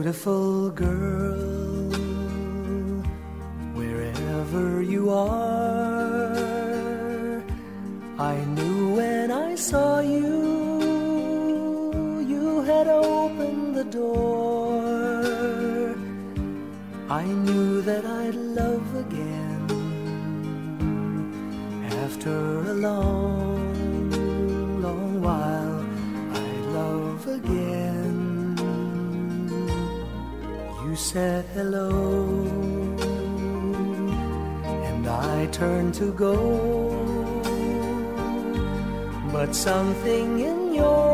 Beautiful girl, wherever you are, I knew when I saw you, you had opened the door. I knew that I'd love again after a long, long while. I'd love again. You said hello, and I turned to go, but something in your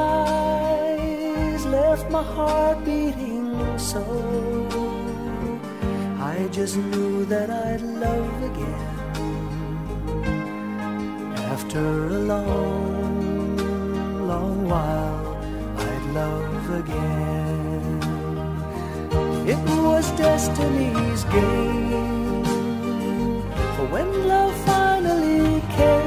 eyes left my heart beating so. I just knew that I'd love again after a long, long while. I'd love again. It was destiny's game, for when love finally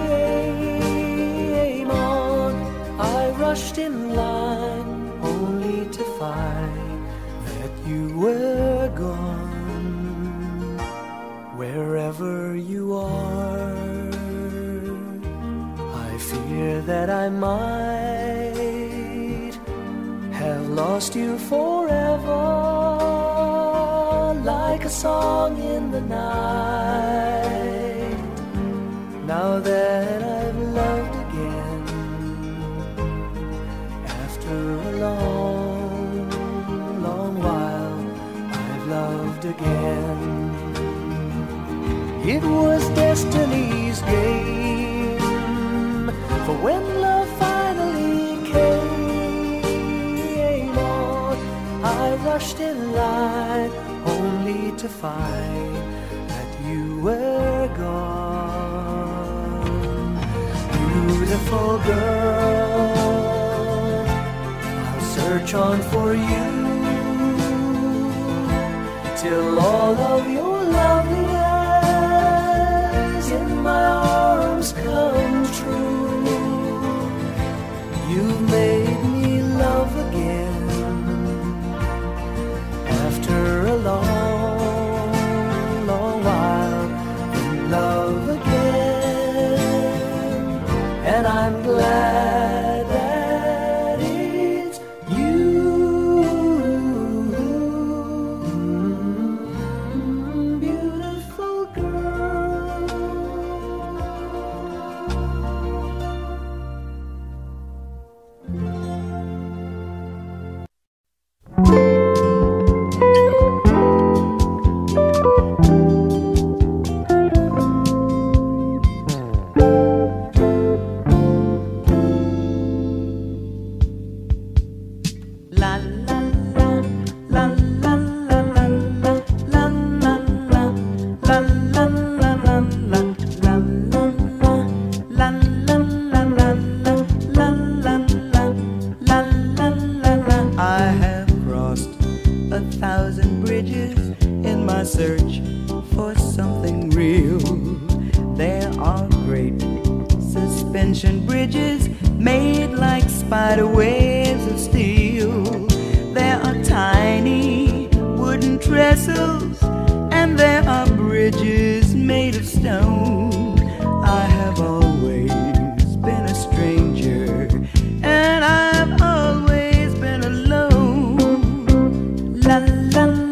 came on, I rushed in line only to find that you were gone. Wherever you are, I fear that I might have lost you forever, like a song in the night. Now that I've loved again, after a long, long while, I've loved again. It was destiny's game, for when love finally came on, I rushed in line only to find that you were gone. Beautiful girl, I'll search on for you till all of your loveliness in my arms come true. You've made me love again after a long, long while, in love again. And I'm glad that it's you. Beautiful girl. Search for something real. There are great suspension bridges made like spider webs of steel. There are tiny wooden trestles, and there are bridges made of stone. I have always been a stranger, and I've always been alone. La la la.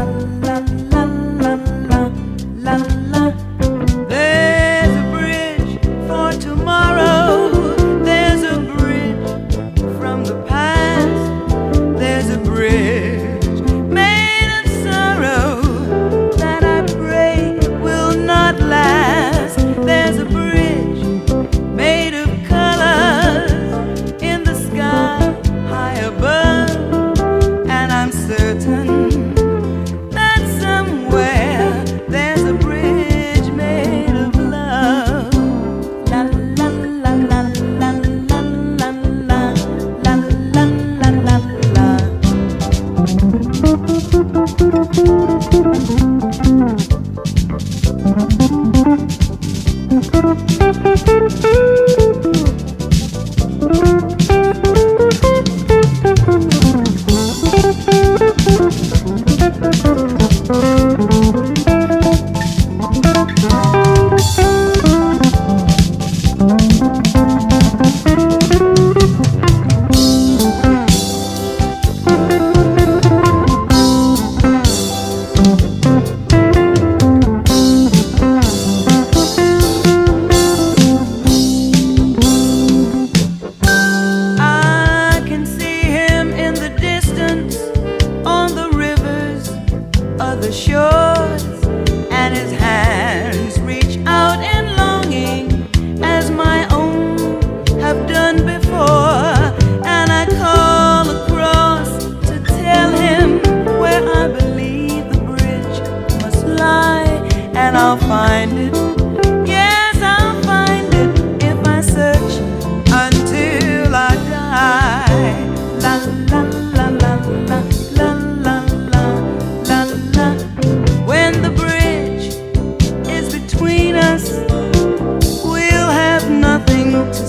There's a bridge for tomorrow. There's a bridge from the past. There's a bridge made of sorrow that I pray will not last. There's a bridge made of colors in the sky high above, and I'm certain that somewhere there's a bridge made of love. La la la la la la la la la la la la.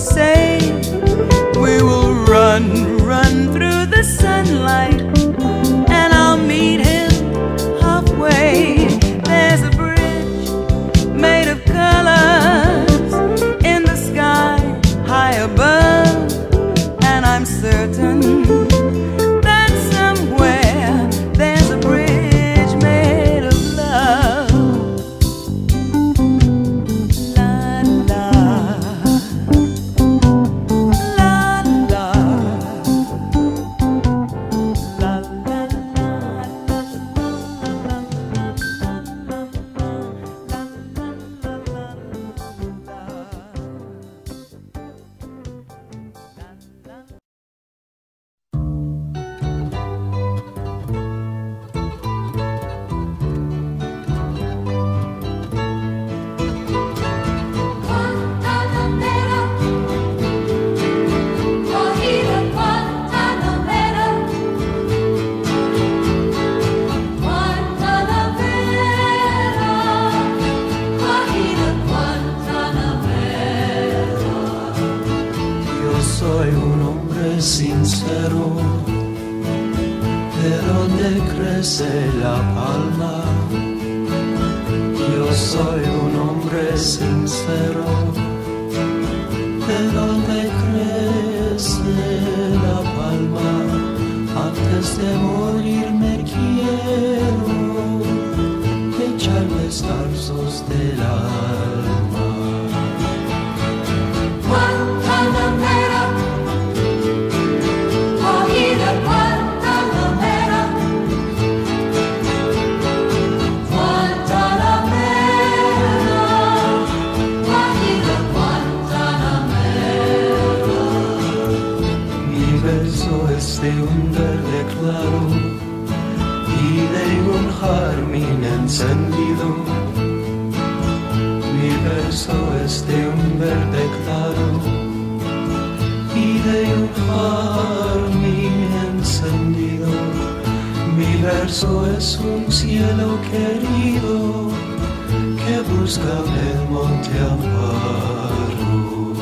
say we will run through the sunlight, and I'll meet him halfway. There's a bridge made of colors in the sky high above, and I'm certain that somewhere there's a bridge made of love. La la, la la, la la Soy un hombre sincero, de donde crece la palma. Yo soy un hombre sincero, de donde crece la palma. Antes de morir me quiero echar descansos del alma. Guantanamera, cogida Guantanamera, Guantanamera, cogida Guantanamera. Mi verso es de un verde claro y de un jazmín encendido. Mi verso es de un verde claro y de un jazmín encendido. Mi verso es un cielo querido que busca el monte Amparo.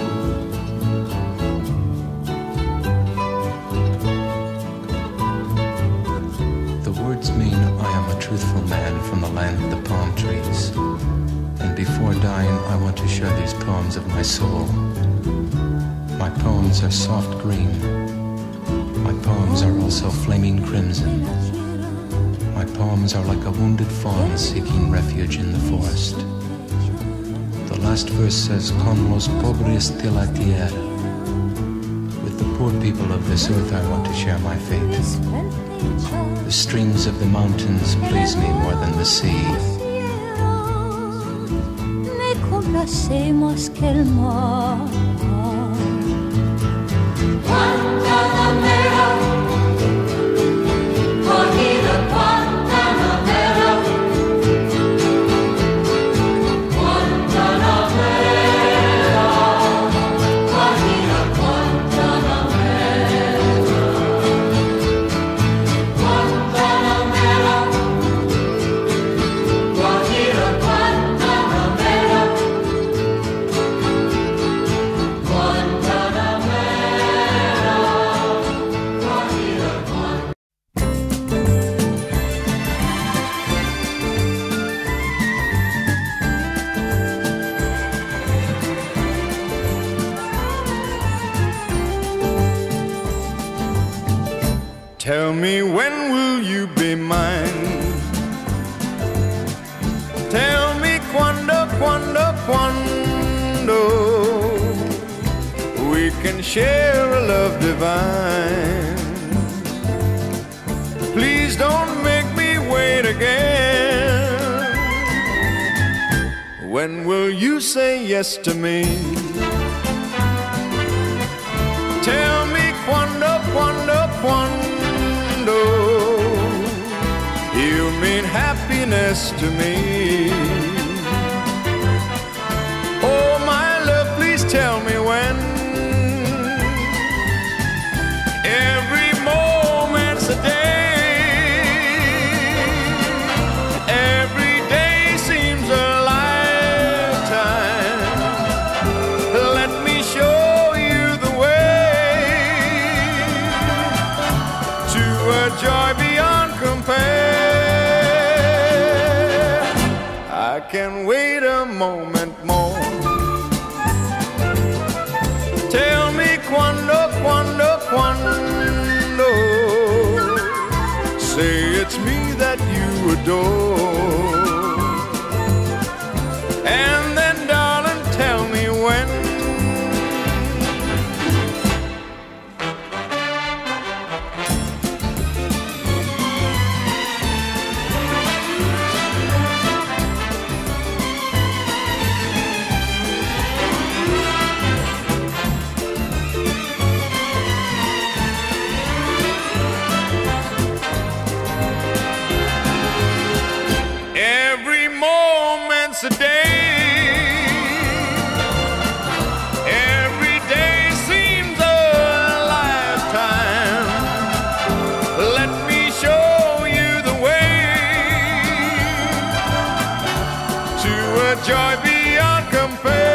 The words mean I am a truthful man from the land of the palm trees. And before dying, I want to share these poems of my soul. My poems are soft green. My poems are also flaming crimson. My poems are like a wounded fawn seeking refuge in the forest. The last verse says, Con los pobres de la tierra. With the poor people of this earth, I want to share my fate. The streams of the mountains please me more than the sea. Hacemos que el mar. Guantanamera, cogida Guantanamera, Guantanamera, cogida Guantanamera, Guantanamera, cogida Guantanamera. Tell me, when will you be mine? Tell me cuando we can share a love divine. Please don't make me wait again. When will you say yes to me? Tell me cuando you mean happiness to me. Oh my love, please tell me when. Every moment's a day. Every day seems a lifetime. Let me show can wait a moment more. Tell me quando, quando, quando. Say it's me that you adore. And then, darling, tell me when. Every moment's a day. Every day seems a lifetime. Let me show you the way to a joy beyond compare.